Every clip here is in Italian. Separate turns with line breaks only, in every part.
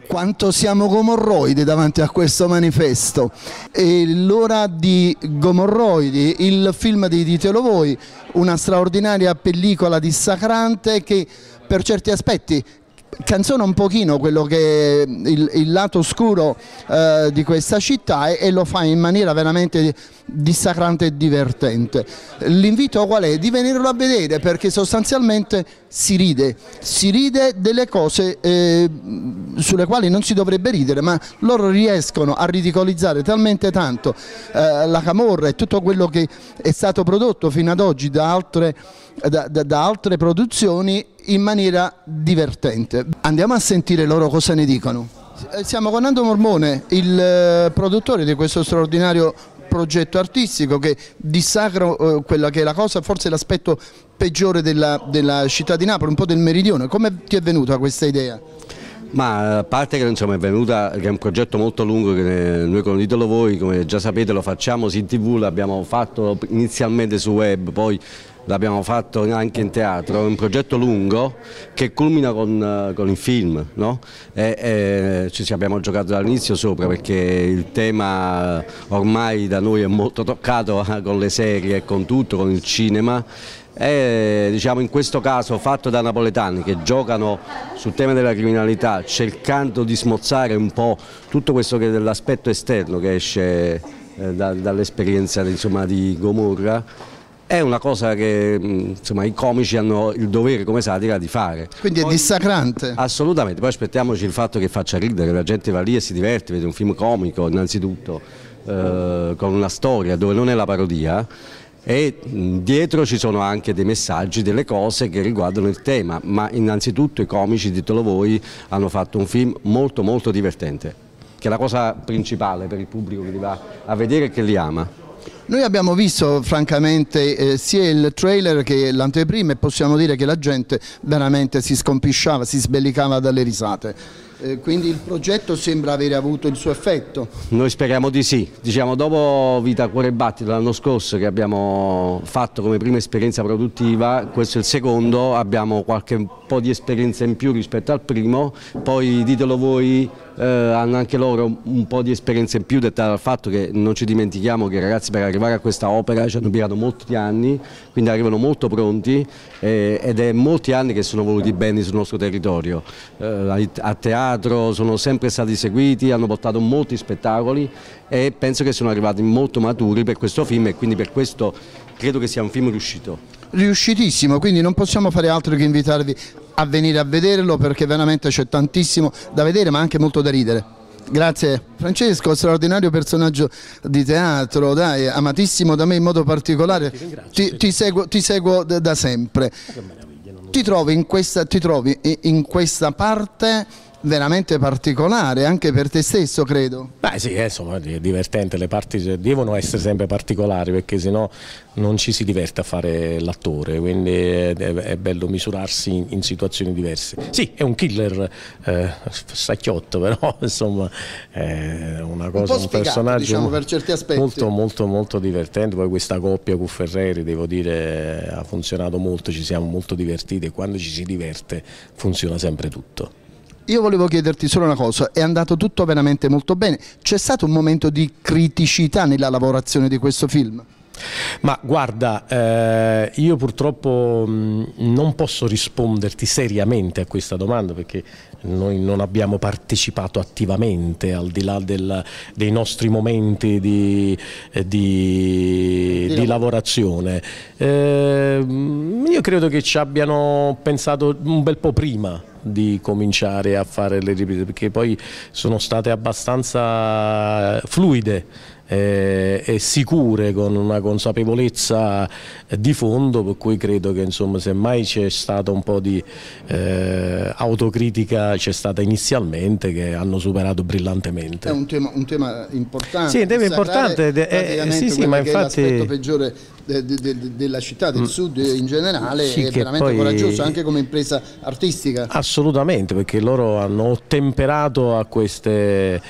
Quanto siamo gomorroidi davanti a questo manifesto. È l'ora di Gomorroidi, il film di Ditelo Voi, una straordinaria pellicola dissacrante che per certi aspetti canzona un pochino quello che è il lato oscuro di questa città e lo fa in maniera veramente dissacrante e divertente. L'invito qual è? Di venirlo a vedere, perché sostanzialmente si ride delle cose sulle quali non si dovrebbe ridere, ma loro riescono a ridicolizzare talmente tanto la camorra e tutto quello che è stato prodotto fino ad oggi da altre produzioni in maniera divertente. Andiamo a sentire loro cosa ne dicono. Siamo con Nando Mormone, il produttore di questo straordinario progetto artistico che dissacra quella che è la cosa, forse l'aspetto peggiore della città di Napoli, un po' del meridione. Come ti è venuta questa idea?
Ma a parte che insomma, è venuta, che è un progetto molto lungo che noi con Ditelo Voi, come già sapete, lo facciamo in TV, l'abbiamo fatto inizialmente su web, poi l'abbiamo fatto anche in teatro. È un progetto lungo che culmina con il film, no? Ci abbiamo giocato dall'inizio sopra, perché il tema ormai da noi è molto toccato con le serie e con tutto, con il cinema. Diciamo, in questo caso fatto da napoletani che giocano sul tema della criminalità, cercando di smozzare un po' tutto questo che è dell'aspetto esterno che esce dall'esperienza di Gomorra. È una cosa che insomma, i comici hanno il dovere come satira di fare.
Quindi è dissacrante?
Assolutamente, poi aspettiamoci il fatto che faccia ridere, la gente va lì e si diverte, vede un film comico innanzitutto, con una storia dove non è la parodia, e dietro ci sono anche dei messaggi, delle cose che riguardano il tema, ma innanzitutto i comici, ditelo voi, hanno fatto un film molto molto divertente, che è la cosa principale per il pubblico che li va a vedere e che li ama.
Noi abbiamo visto francamente sia il trailer che l'anteprima e possiamo dire che la gente veramente si scompisciava, si sbellicava dalle risate. Quindi il progetto sembra avere avuto il suo effetto.
Noi speriamo di sì. Diciamo, dopo Vita, Cuore e Battito l'anno scorso, che abbiamo fatto come prima esperienza produttiva, questo è il secondo, abbiamo qualche po' di esperienza in più rispetto al primo, poi Ditelo Voi hanno anche loro un po' di esperienza in più, detta dal fatto che non ci dimentichiamo che i ragazzi per arrivare a questa opera ci hanno impiegato molti anni, quindi arrivano molto pronti ed è molti anni che sono voluti bene sul nostro territorio. A teatro sono sempre stati seguiti, hanno portato molti spettacoli e penso che sono arrivati molto maturi per questo film, e quindi per questo credo che sia un film riuscito.
Riuscitissimo, quindi non possiamo fare altro che invitarvi a venire a vederlo, perché veramente c'è tantissimo da vedere ma anche molto da ridere. Grazie Francesco, straordinario personaggio di teatro, dai, amatissimo da me in modo particolare, ti seguo da sempre. Ti trovi in questa parte veramente particolare anche per te stesso, credo.
Beh sì, insomma è divertente, le parti devono essere sempre particolari, perché sennò non ci si diverte a fare l'attore, quindi è bello misurarsi in situazioni diverse. Sì, è un killer sacchiotto, però insomma è una cosa, un personaggio,
diciamo, per certi aspetti
molto divertente. Poi questa coppia con Ferreri, devo dire, ha funzionato molto, ci siamo molto divertiti, e quando ci si diverte funziona sempre tutto.
Io volevo chiederti solo una cosa, è andato tutto veramente molto bene, c'è stato un momento di criticità nella lavorazione di questo film?
Ma guarda, io purtroppo non posso risponderti seriamente a questa domanda, perché noi non abbiamo partecipato attivamente, al di là dei nostri momenti di lavorazione. Io credo che ci abbiano pensato un bel po' prima di cominciare a fare le riprese, perché poi sono state abbastanza fluide e sicure, con una consapevolezza di fondo, per cui credo che insomma, semmai c'è stata un po' di autocritica, c'è stata inizialmente, che hanno superato brillantemente.
È un tema importante.
Sì, un tema importante, sì, ma infatti
è l'aspetto peggiore della città, del sud in generale,
sì,
è veramente
poi
coraggioso anche come impresa artistica.
Assolutamente, perché loro hanno ottemperato a queste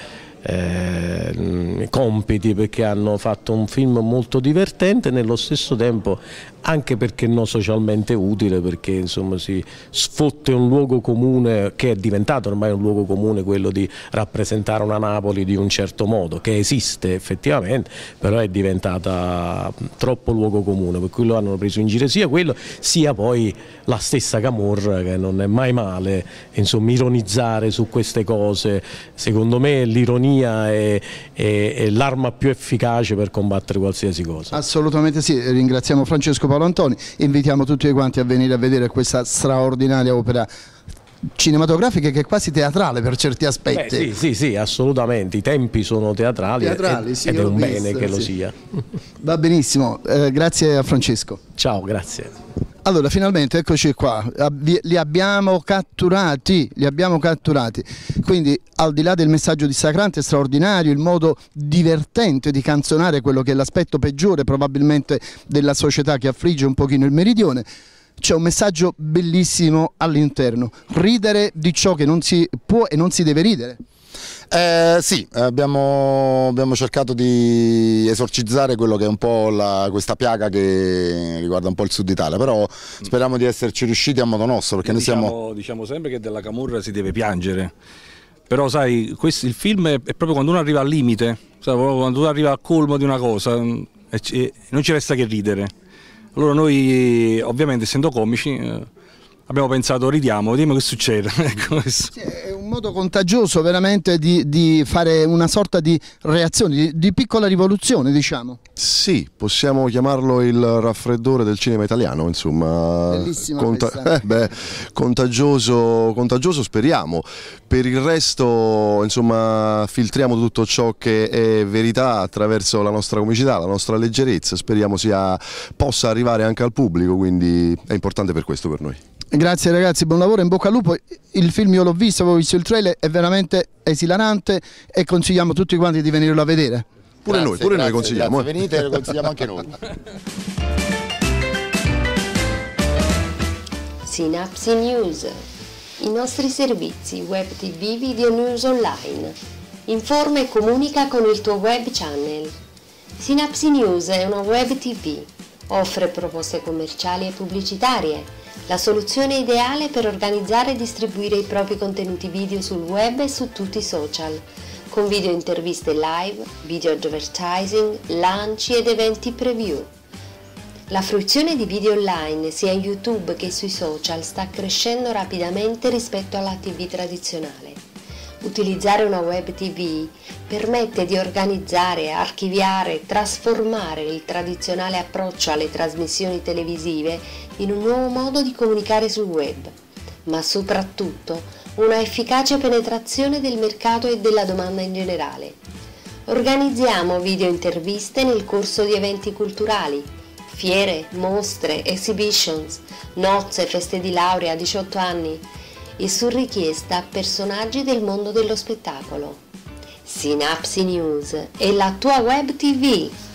compiti, perché hanno fatto un film molto divertente, nello stesso tempo anche perché no socialmente utile, perché insomma si sfotte un luogo comune che è diventato ormai un luogo comune, quello di rappresentare una Napoli di un certo modo, che esiste effettivamente, però è diventata troppo luogo comune, per cui lo hanno preso in giro sia quello sia poi la stessa camorra, che non è mai male insomma ironizzare su queste cose. Secondo me l'ironia è l'arma più efficace per combattere qualsiasi cosa.
Assolutamente sì, ringraziamo Francesco Paolo Antoni, invitiamo tutti quanti a venire a vedere questa straordinaria opera cinematografica che è quasi teatrale per certi aspetti.
Beh, sì, assolutamente, i tempi sono teatrali
sì,
ed è un bene che lo sia.
Va benissimo, grazie a Francesco.
Ciao, grazie.
Allora, finalmente eccoci qua, li abbiamo catturati, quindi al di là del messaggio dissacrante straordinario, il modo divertente di canzonare quello che è l'aspetto peggiore probabilmente della società che affligge un pochino il meridione, c'è un messaggio bellissimo all'interno: ridere di ciò che non si può e non si deve ridere.
Sì, abbiamo cercato di esorcizzare quello che è un po' questa piaga che riguarda un po' il sud Italia, però speriamo di esserci riusciti a modo nostro, perché
diciamo sempre che della camorra si deve piangere, però sai, il film è proprio quando uno arriva al limite, sai, quando uno arriva al colmo di una cosa e non ci resta che ridere. Allora noi, ovviamente essendo comici, abbiamo pensato vediamo che succede. Ecco,
sì, è un modo contagioso veramente di fare una sorta di reazione, di piccola rivoluzione, diciamo.
Sì, possiamo chiamarlo il raffreddore del cinema italiano, insomma.
Bellissima
contagioso speriamo. Per il resto, insomma, filtriamo tutto ciò che è verità attraverso la nostra comicità, la nostra leggerezza, speriamo possa arrivare anche al pubblico, quindi è importante per questo per noi.
Grazie ragazzi, buon lavoro, in bocca al lupo. Il film io l'ho visto, avevo visto il trailer, è veramente esilarante e consigliamo tutti quanti di venirlo a vedere.
Pure noi consigliamo.
Grazie, venite e lo consigliamo anche noi.
Synapsi News, i nostri servizi web tv, video news online. Informa e comunica con il tuo web channel. Synapsi News è una web tv, offre proposte commerciali e pubblicitarie, la soluzione ideale per organizzare e distribuire i propri contenuti video sul web e su tutti i social, con video interviste live, video advertising, lanci ed eventi preview. La fruizione di video online sia in YouTube che sui social sta crescendo rapidamente rispetto alla TV tradizionale. Utilizzare una web TV permette di organizzare, archiviare e trasformare il tradizionale approccio alle trasmissioni televisive in un nuovo modo di comunicare sul web, ma soprattutto una efficace penetrazione del mercato e della domanda in generale. Organizziamo video interviste nel corso di eventi culturali, fiere, mostre, exhibitions, nozze, feste di laurea a 18 anni e su richiesta personaggi del mondo dello spettacolo. Synapsi News è la tua web TV.